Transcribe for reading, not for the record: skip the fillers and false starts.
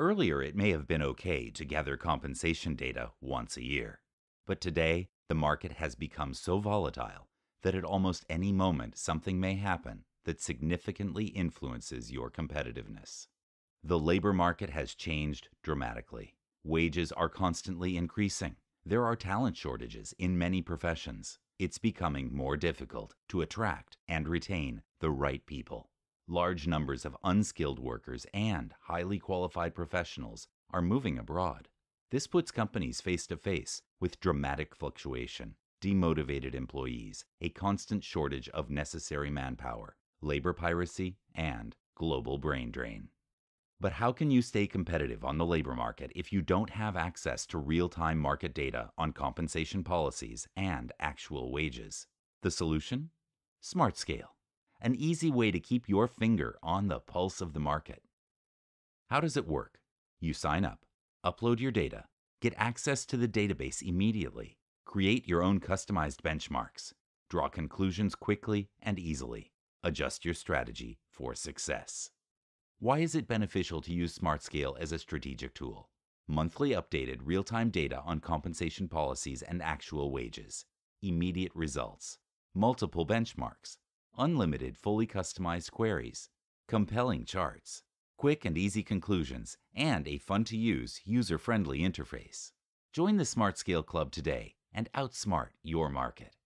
Earlier, it may have been okay to gather compensation data once a year. But today, the market has become so volatile that at almost any moment something may happen that significantly influences your competitiveness. The labor market has changed dramatically. Wages are constantly increasing. There are talent shortages in many professions. It's becoming more difficult to attract and retain the right people. Large numbers of unskilled workers and highly qualified professionals are moving abroad. This puts companies face to face with dramatic fluctuation, demotivated employees, a constant shortage of necessary manpower, labor piracy, and global brain drain. But how can you stay competitive on the labor market if you don't have access to real-time market data on compensation policies and actual wages? The solution? SmartScale, an easy way to keep your finger on the pulse of the market. How does it work? You sign up, upload your data, get access to the database immediately, create your own customized benchmarks, draw conclusions quickly and easily, adjust your strategy for success. Why is it beneficial to use SmartScale as a strategic tool? Monthly updated real-time data on compensation policies and actual wages, immediate results, multiple benchmarks, unlimited fully customized queries, compelling charts, quick and easy conclusions, and a fun-to-use, user-friendly interface. Join the SmartScale Club today and outsmart your market.